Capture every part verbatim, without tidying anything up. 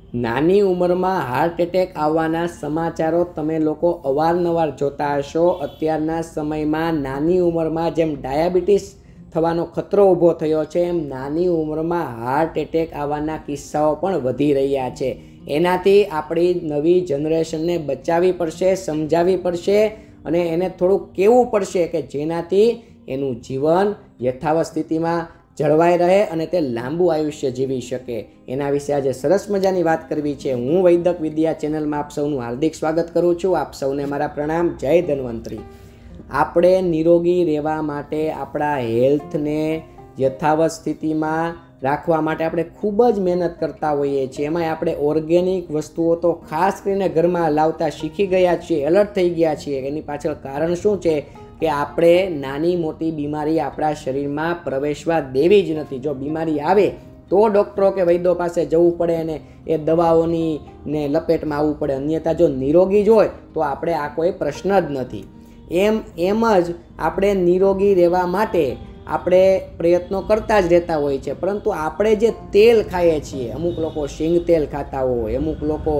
નાની ઉંમરમાં heart attack આવવાના સમાચારો તમે લોકો અવારનવાર જોતા હશો। અત્યારના સમયમાં નાની ઉંમરમાં જેમ ડાયાબિટીસ થવાનો ખતરો ઊભો થયો છે, એમ નાની ઉંમરમાં હાર્ટ એટેક આવવાના કિસ્સાઓ પણ વધી રહ્યા છે। એનાથી આપણી નવી જનરેશનને બચાવવી પડશે, સમજાવવી પડશે અને એને થોડુંક કહેવું પડશે કે જેનાથી એનું જીવન યથાવત સ્થિતિમાં જળવાઈ રહે અને તે લાંબુ આયુષ્ય જીવી શકે। એના વિશે આજે સરસ મજાની વાત કરવી છે। હું વૈદક વિદ્યા ચેનલમાં આપ સૌનું હાર્દિક સ્વાગત કરું છું। આપ સૌને મારા પ્રણામ। જય ધન્વંતરી। આપણે નિરોગી રહેવા માટે આપણા હેલ્થને યથાવત સ્થિતિમાં રાખવા માટે આપણે ખૂબ જ મહેનત કરતા હોઈએ છીએ। એમાંય આપણે ઓર્ગેનિક વસ્તુઓ તો ખાસ કરીને ઘરમાં લાવતા શીખી ગયા છીએ, એલર્ટ થઈ ગયા છીએ। એની પાછળ કારણ શું છે કે આપણે નાની મોટી બીમારી આપણા શરીરમાં પ્રવેશવા દેવી જ નથી। જો બીમારી આવે તો ડૉક્ટરો કે વૈદ્યો પાસે જવું પડે અને એ દવાઓની ને લપેટમાં આવવું પડે, અન્યથા જો નિરોગી જ હોય તો આપણે આ કોઈ પ્રશ્ન જ નથી। એમ એમ જ આપણે નિરોગી રહેવા માટે આપણે પ્રયત્નો કરતા જ રહેતા હોય છે, પરંતુ આપણે જે તેલ ખાઈએ છીએ, અમુક લોકો શીંગ તેલ ખાતા હોય, અમુક લોકો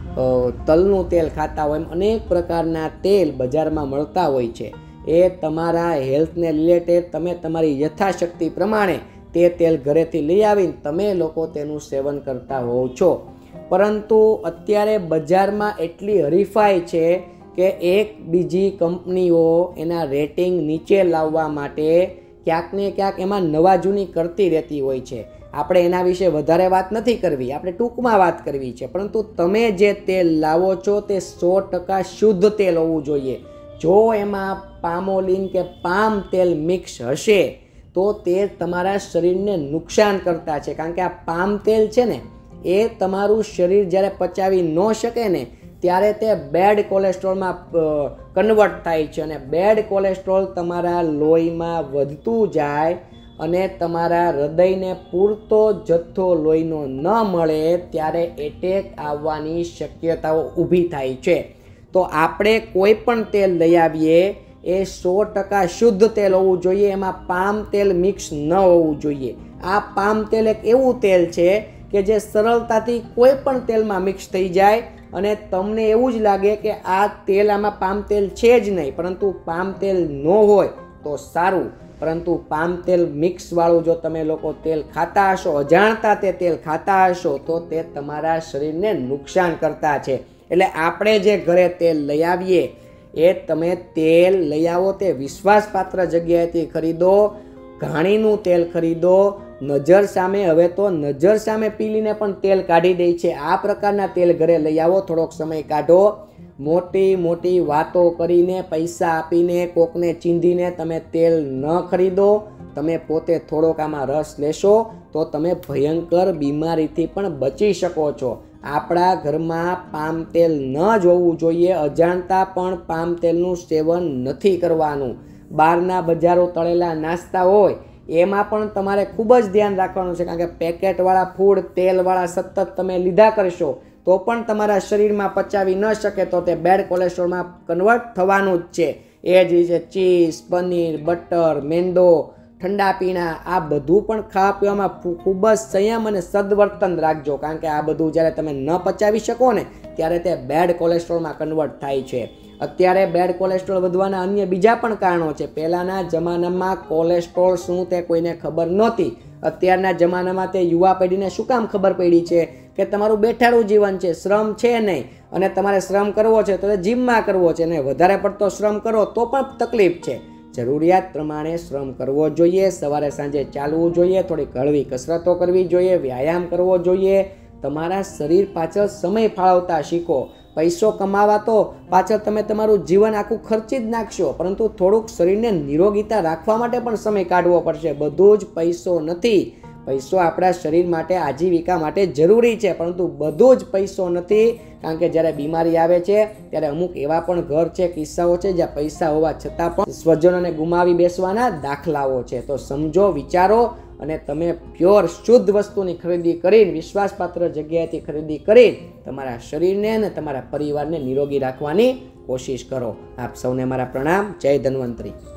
તલનું તેલ ખાતા હોય, એમ અનેક પ્રકારના તેલ બજારમાં મળતા હોય છે। એ તમારા હેલ્થને રિલેટેડ તમે તમારી યથાશક્તિ પ્રમાણે તે તેલ ઘરેથી લઈ આવીને તમે લોકો તેનું સેવન કરતા હોવ છો, પરંતુ અત્યારે બજારમાં એટલી હરીફાઈ છે કે એક બીજી કંપનીઓ એના રેટિંગ નીચે લાવવા માટે ક્યાંક ને ક્યાંક એમાં નવા જૂની કરતી રહેતી હોય છે। આપણે એના વિશે વધારે વાત નથી કરવી, આપણે ટૂંકમાં વાત કરવી છે, પરંતુ તમે જે તેલ લાવો છો તે સો ટકા શુદ્ધ તેલ હોવું જોઈએ। જો એમાં પામોલિન કે પામ તેલ મિક્સ હશે તો તે તમારા શરીરને નુકસાન કરતા છે, કારણ કે આ પામ તેલ છે ને એ તમારું શરીર જ્યારે પચાવી ન શકે ને ત્યારે તે બેડ કોલેસ્ટ્રોલમાં કન્વર્ટ થાય છે અને બેડ કોલેસ્ટ્રોલ તમારા લોહીમાં વધતું જાય અને તમારા હૃદયને પૂરતો જથ્થો લોહીનો ન મળે ત્યારે એટેક આવવાની શક્યતાઓ ઊભી થાય છે। તો આપણે કોઈ પણ તેલ લઈ આવીએ એ સો ટકા શુદ્ધ તેલ હોવું જોઈએ, એમાં પામ તેલ મિક્સ ન હોવું જોઈએ। આ પામ તેલ એક એવું તેલ છે કે જે સરળતાથી કોઈ પણ તેલમાં મિક્સ થઈ જાય અને તમને એવું જ લાગે કે આ તેલ આમાં પામ તેલ છે જ નહીં, પરંતુ પામ તેલ ન હોય તો સારું, પરંતુ પામ તેલ મિક્સવાળું જો તમે લોકો તેલ ખાતા હશો, અજાણતા તે તેલ ખાતા હશો તો તે તમારા શરીરને નુકસાન કરતા છે। એટલે આપણે જે ઘરે તેલ લઈ આવીએ એ તમે તેલ લઈ આવો તે વિશ્વાસપાત્ર જગ્યાએથી ખરીદો, ઘાણીનું તેલ ખરીદો, નજર સામે, હવે તો નજર સામે પીલીને પણ તેલ કાઢી દે છે, આ પ્રકારના તેલ ઘરે લઈ આવો, થોડોક સમય કાઢો। મોટી મોટી વાતો કરીને, પૈસા આપીને, કોકને ચીંધીને તમે તેલ ન ખરીદો। તમે પોતે થોડોક આમાં રસ લેશો તો તમે ભયંકર બીમારીથી પણ બચી શકો છો। આપણા ઘરમાં પામ તેલ ન જ હોવું જોઈએ, અજાણતા પણ પામ તેલનું સેવન નથી કરવાનું। બહારના બજારો તળેલા નાસ્તા હોય એમાં પણ તમારે ખૂબ જ ધ્યાન રાખવાનું છે, કારણ કે પેકેટવાળા ફૂડ, તેલવાળા સતત તમે લીધા કરશો તો પણ તમારા શરીરમાં પચાવી ન શકે તો તે બેડ કોલેસ્ટ્રોલમાં કન્વર્ટ થવાનું જ છે। એ જ રીતે ચીઝ, પનીર, બટર, મેંદો, ઠંડા પીણા, આ બધું પણ ખાવા પીવામાં ખૂબ જ સંયમ અને સદવર્તન રાખજો, કારણ કે આ બધું જ્યારે તમે ન પચાવી શકો ને ત્યારે તે બેડ કોલેસ્ટ્રોલમાં કન્વર્ટ થાય છે। અત્યારે બેડ કોલેસ્ટ્રોલ વધવાના અન્ય બીજા પણ કારણો છે। પહેલાંના જમાનામાં કોલેસ્ટ્રોલ શું તે કોઈને ખબર નહોતી, અત્યારના જમાનામાં તે યુવા પેઢીને શું કામ ખબર પડી છે કે તમારું બેઠાડું જીવન છે, શ્રમ છે નહીં, અને તમારે શ્રમ કરવો છે તો જીમમાં કરવો છે, અને વધારે પડતો શ્રમ કરો તો પણ તકલીફ છે। જરૂરિયાત પ્રમાણે શ્રમ કરવો જોઈએ, સવારે સાંજે ચાલવું જોઈએ, થોડીક હળવી કસરતો કરવી જોઈએ, વ્યાયામ કરવો જોઈએ, તમારા શરીર પાછળ સમય ફાળવતા શીખો। પૈસો કમાવા તો પાછળ તમે તમારું જીવન આખું ખર્ચી જ નાખશો, પરંતુ થોડુંક શરીરને નિરોગીતા રાખવા માટે પણ સમય કાઢવો પડશે। બધું જ પૈસો નથી, પૈસો આપણા શરીર માટે, આજીવિકા માટે જરૂરી છે, પરંતુ બધું જ પૈસો નથી, કારણ કે જ્યારે બીમારી આવે છે ત્યારે અમુક એવા પણ ઘર છે, કિસ્સાઓ છે જ્યાં પૈસા હોવા છતાં પણ સ્વજનોને ગુમાવી બેસવાના દાખલાઓ છે। તો સમજો, વિચારો અને તમે પ્યોર શુદ્ધ વસ્તુની ખરીદી કરીને, વિશ્વાસપાત્ર જગ્યાએથી ખરીદી કરીને તમારા શરીરને અને તમારા પરિવારને નિરોગી રાખવાની કોશિશ કરો। આપ સૌને મારા પ્રણામ। જય ધન્વંતરી।